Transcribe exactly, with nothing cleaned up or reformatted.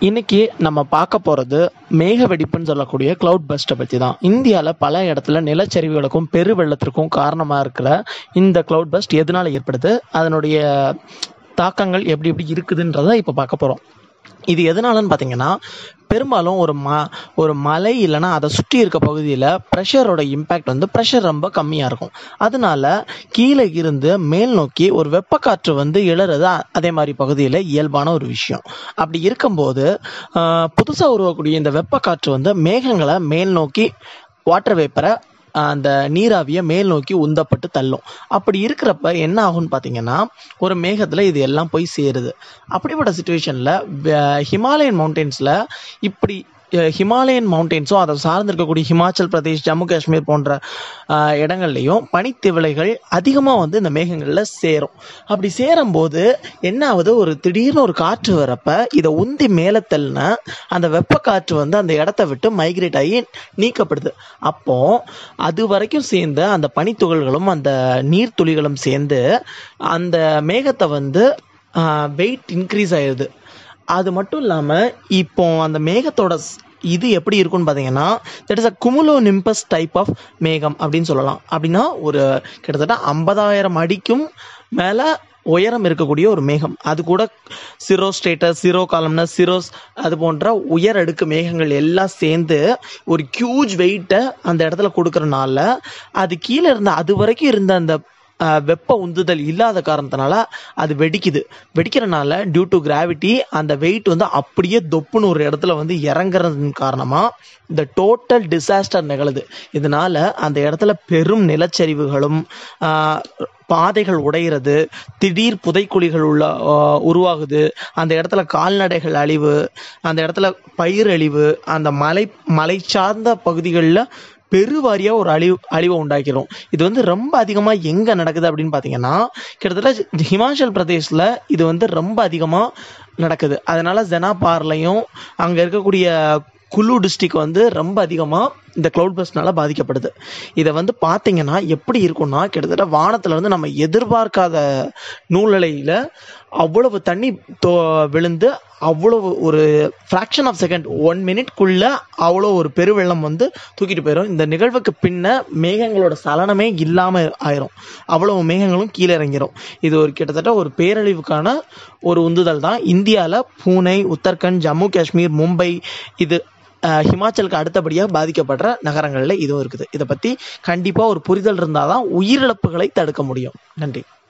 இன்னைக்கு நம்ம பார்க்க போகிறது மேக வெடிப்புன்னு சொல்லக்கூடிய கிளவுட் பஸ்ட்டை பற்றி தான். இந்தியாவில் பல இடத்துல நிலச்சரிவுகளுக்கும் பெரு வெள்ளத்திற்கும் காரணமாக இருக்கிற இந்த கிளவுட் பஸ்ட் எதனால் ஏற்படுது, அதனுடைய தாக்கங்கள் எப்படி எப்படி இருக்குதுன்றதை இப்போ பார்க்க போகிறோம். இது எதனாலன்னு பார்த்தீங்கன்னா, பெரும்பாலும் ஒரு ம ஒரு மலை இல்லைன்னா அதை சுற்றி இருக்க பகுதியில் ப்ரெஷரோட இம்பேக்ட் வந்து ப்ரெஷர் ரொம்ப கம்மியாக இருக்கும். அதனால கீழே இருந்து மேல் நோக்கி ஒரு வெப்பக்காற்று வந்து இழறது அதே மாதிரி பகுதியில் இயல்பான ஒரு விஷயம். அப்படி இருக்கும்போது புதுசாக உருவக்கூடிய இந்த வெப்பக்காற்று வந்து மேகங்களை மேல் நோக்கி வாட்டர் வேப்பரை அந்த நீராவியை மேல் நோக்கி உந்தப்பட்டு தள்ளும். அப்படி இருக்கிறப்ப என்ன ஆகும்னு பார்த்தீங்கன்னா, ஒரு மேகத்தில் இது எல்லாம் போய் சேருது. அப்படிப்பட்ட சுச்சுவேஷனில் ஹிமாலயன் மவுண்டெயின்ஸில் இப்படி ஹிமாலயன் மவுண்டெயின்ஸும் அதை சார்ந்திருக்கக்கூடிய ஹிமாச்சல் பிரதேஷ், ஜம்மு காஷ்மீர் போன்ற இடங்கள்லையும் பனித்திவளைகள் அதிகமாக வந்து இந்த மேகங்களில் சேரும். அப்படி சேரும்போது என்ன ஆகுது, ஒரு திடீர்னு ஒரு காற்று வரப்ப இதை உந்தி மேலே தள்ளின அந்த வெப்ப காற்று வந்து அந்த இடத்த விட்டு மைக்ரேட் ஆகி நீக்கப்படுது. அப்போ அது வரைக்கும் சேர்ந்த அந்த பனித்துகள்களும் அந்த நீர்த்துளிகளும் சேர்ந்து அந்த மேகத்தை வந்து வெயிட் இன்க்ரீஸ் ஆயிடுது. அது மட்டும் இல்லாமல் இப்போ அந்த மேகத்தோட இது எப்படி இருக்குன்னு பார்த்தீங்கன்னா, that is a cumulo nimbus type of மேகம் அப்படின்னு சொல்லலாம். அப்படின்னா ஒரு கிட்டத்தட்ட ஐம்பதாயிரம் அடிக்கும் மேலே உயரம் இருக்கக்கூடிய ஒரு மேகம். அது கூட சிரோ ஸ்டேட்டஸ், சிரோ காலம்னஸ், சிரோஸ் அது போன்ற உயர் அடுக்கு மேகங்கள் எல்லாம் சேர்ந்து ஒரு ஹியூஜ் வெயிட்டை அந்த இடத்துல கொடுக்கறனால அது கீழே இருந்த அது வரைக்கும் இருந்த அந்த வெப்ப உந்துதல் இல்லாத காரணத்தினால அது வெடிக்குது. வெடிக்கிறனால டியூ டு கிராவிட்டி அந்த வெயிட் வந்து அப்படியே தொப்புன்னு ஒரு இடத்துல வந்து இறங்குறதன் காரணமாக இந்த டோட்டல் டிசாஸ்டர் நிகழுது. இதனால அந்த இடத்துல பெரும் நிலச்சரிவுகளும் பாதைகள் உடைகிறது, திடீர் புதைக்குழிகள் உள்ள உருவாகுது, அந்த இடத்துல கால்நடைகள் அழிவு, அந்த இடத்துல பயிர் அழிவு, அந்த மலை மலை சார்ந்த பகுதிகளில் பெருவாரியாக ஒரு அழிவு அழிவை உண்டாக்கிறோம். இது வந்து ரொம்ப அதிகமாக எங்கே நடக்குது அப்படின்னு பார்த்தீங்கன்னா, கிட்டத்தட்ட ஹிமாச்சல் பிரதேஷில் இது வந்து ரொம்ப அதிகமாக நடக்குது. அதனால ஜெனாபார்லையும் அங்கே இருக்கக்கூடிய குலு டிஸ்ட்ரிக்ட் வந்து ரொம்ப அதிகமாக இந்த கிளவுட் பஸ்ட்னால பாதிக்கப்படுது. இதை வந்து பார்த்தீங்கன்னா எப்படி இருக்கும்னா, கிட்டத்தட்ட வானத்தில் வந்து நம்ம எதிர்பார்க்காத நூல்நிலையில் அவ்வளவு தண்ணி தோ விழுந்து அவ்வளவு ஒரு ஃப்ராக்ஷன் ஆஃப் செகண்ட் ஒன் மினிட்குள்ளே அவ்வளோ ஒரு பெருவெள்ளம் வந்து தூக்கிட்டு போயிடும். இந்த நிகழ்வுக்கு பின்ன மேகங்களோட சலனமே இல்லாமல் ஆயிரும். அவ்வளவு மேகங்களும் கீழே இறங்கிடும். இது ஒரு கிட்டத்தட்ட ஒரு பேரழிவுக்கான ஒரு உந்துதல் தான். இந்தியாவில் பூனே, உத்தரகண்ட், ஜம்மு காஷ்மீர், மும்பை, இது ஹிமாச்சலுக்கு அடுத்தபடியாக பாதிக்கப்படுற நகரங்களில் இதுவும் இருக்குது. இதை பற்றி கண்டிப்பாக ஒரு புரிதல் இருந்தால் தான் உயிரிழப்புகளை தடுக்க முடியும். நன்றி.